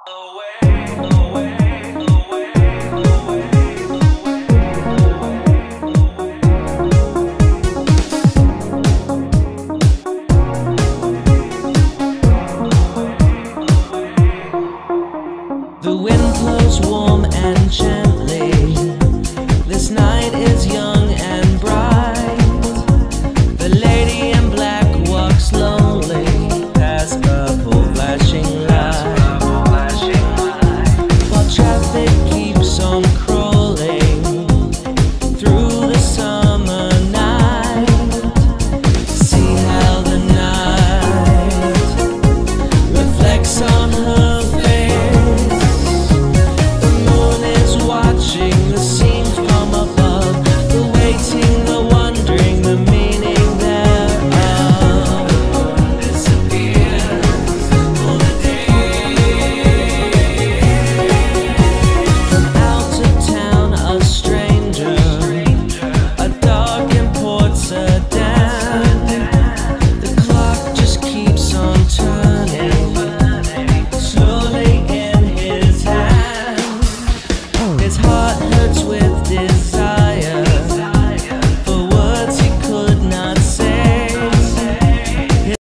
The wind blows warm and gently. This night is young and bright. The lady in black walks lonely past purple flashing lights, while traffic keeps on crawling through the summer night. See how the night reflects on her face. The moon is watching the scene from above, the waiting, the wondering, the meaning thereof. Disappears for the day. From out of town, a stranger, a dog imports her down. The clock just keeps on turning, slowly in his hand. His heart hurts with desire.